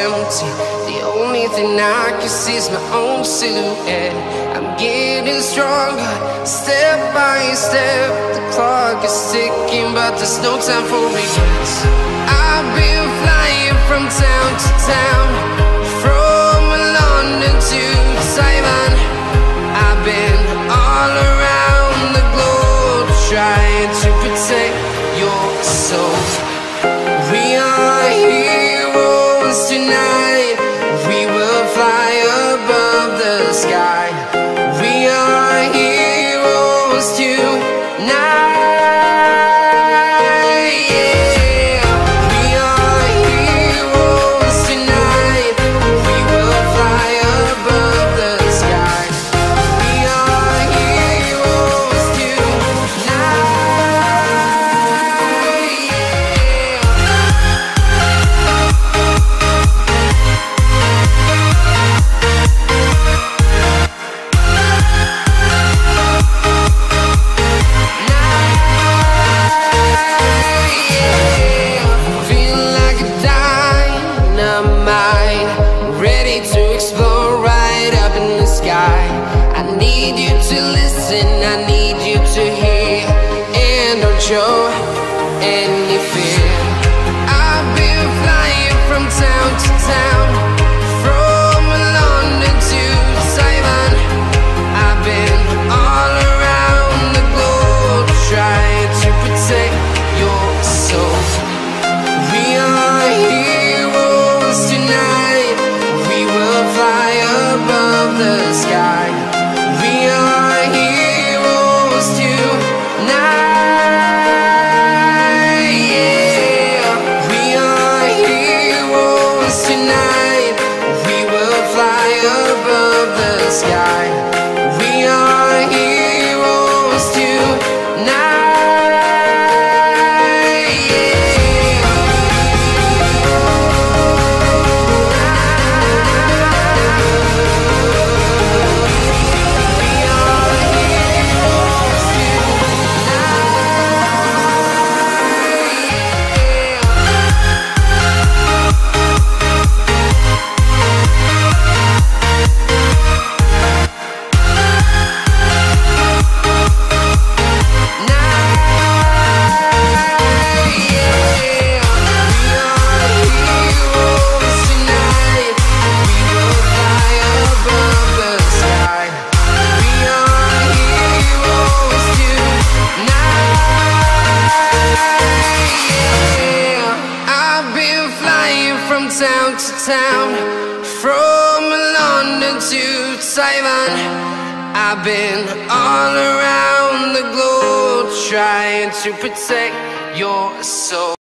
empty. The only thing I can see is my own silhouette. I'm getting stronger, step by step. The clock is ticking, but there's no time for regrets. I've been flying from town to town, from London to Taiwan. I've been all around the globe, trying to protect your soul. We are heroes tonight. We will fly above the sky. We are heroes tonight. Show any fear. I've been flying from town to town, from London to Taiwan. I've been all around the globe, trying to protect your soul. We are heroes tonight. We will fly above the sky. We are heroes tonight. Sky. We are heroes tonight. Town to town, from London to Taiwan. I've been all around the globe, trying to protect your soul.